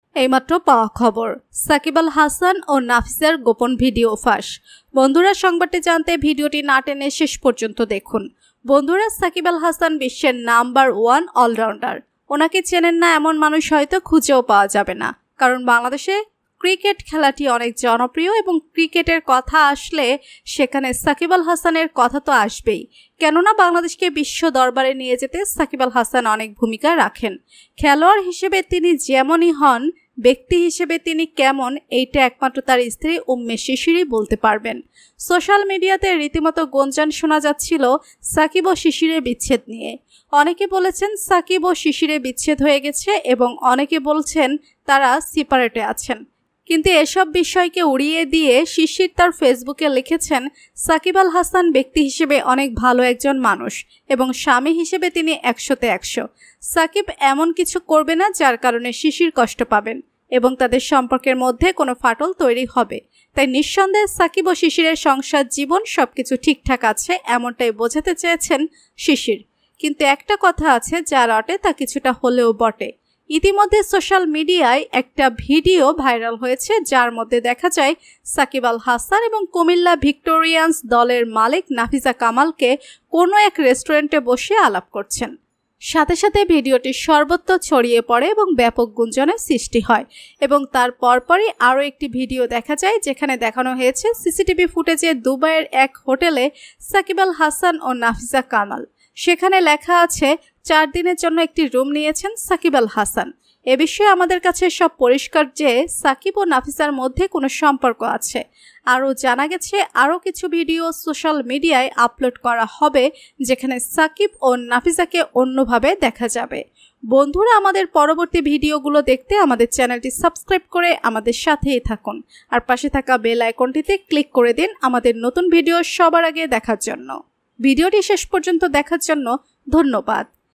এইমাত্র পাওয়া খবর, সাকিব আল হাসান ও নাফিসার গোপন ভিডিও ফাঁস। বন্ধুরা, সংবাদটি জানতে ভিডিওটি না টেনে শেষ পর্যন্ত দেখুন। বন্ধুরা, সাকিব আল হাসান বিশ্বের নাম্বার 1 অলরাউন্ডার। ওনাকে চেনেন না এমন মানুষ হয়তো খুঁজেও পাওয়া যাবে না, কারণ বাংলাদেশে ক্রিকেট খেলাটি অনেক জনপ্রিয় এবং ক্রিকেটের কথা আসলে সেখানে সাকিব আল হাসানের কথা তো আসবেই। কেননা বাংলাদেশকে বিশ্ব দরবারে নিয়ে যেতে সাকিব আল হাসান অনেক ভূমিকা রাখেন। খেলোয়াড় হিসেবে তিনি যেমনই হন, ব্যক্তি হিসেবে তিনি কেমন, এইটা একমাত্র তার স্ত্রী উম্মে শিশিরই বলতে পারবেন। সোশ্যাল মিডিয়াতে রীতিমতো গুঞ্জন শোনা যাচ্ছিল সাকিব ও শিশিরের বিচ্ছেদ নিয়ে। অনেকে বলেছেন সাকিব ও শিশিরের বিচ্ছেদ হয়ে গেছে এবং অনেকে বলছেন তারা সেপারেটে আছেন। কিন্তু এসব বিষয়কে উড়িয়ে দিয়ে শিশির তার ফেসবুকে লিখেছেন, সাকিব আল হাসান ব্যক্তি হিসেবে অনেক ভালো একজন মানুষ এবং স্বামী হিসেবে তিনি 100-তে 100। সাকিব এমন কিছু করবে না যার কারণে শিশির কষ্ট পাবেন এবং তাদের সম্পর্কের মধ্যে কোনো ফাটল তৈরি হবে। তাই নিঃসন্দেহে সাকিব ও শিশিরের সংসার জীবন সবকিছু ঠিকঠাক আছে এমনটাই বোঝাতে চেয়েছেন শিশির। কিন্তু একটা কথা আছে, যা রটে তা কিছুটা হলেও বটে। ইতিমধ্যে সোশ্যাল মিডিয়ায় একটা ভিডিও ভাইরাল হয়েছে, যার মধ্যে দেখা যায় সাকিব আল হাসান এবং কুমিল্লা ভিক্টোরিয়ান্স দলের মালিক নাফিসা কামালকে কোনো এক রেস্টুরেন্টে বসে আলাপ করছেন। সাথে সাথে ভিডিওটি সর্বত্র ছড়িয়ে পড়ে এবং ব্যাপক গুঞ্জনের সৃষ্টি হয়। এবং তার পরপরই আরও একটি ভিডিও দেখা যায়, যেখানে দেখানো হয়েছে সিসিটিভি ফুটেজে দুবাইয়ের এক হোটেলে সাকিব আল হাসান ও নাফিসা কামাল। সেখানে লেখা আছে 4 দিনের জন্য একটি রুম নিয়েছেন সাকিব আল হাসান। এ বিষয়ে আমাদের কাছে সব পরিষ্কার যে সাকিব ও নাফিসার মধ্যে কোনো সম্পর্ক আছে। আরও জানা গেছে আরও কিছু ভিডিও সোশ্যাল মিডিয়ায় আপলোড করা হবে, যেখানে সাকিব ও নাফিসাকে অন্যভাবে দেখা যাবে। বন্ধুরা, আমাদের পরবর্তী ভিডিওগুলো দেখতে আমাদের চ্যানেলটি সাবস্ক্রাইব করে আমাদের সাথেই থাকুন আর পাশে থাকা বেল আইকনটিতে ক্লিক করে দিন আমাদের নতুন ভিডিও সবার আগে দেখার জন্য। ভিডিওটি শেষ পর্যন্ত দেখার জন্য ধন্যবাদ।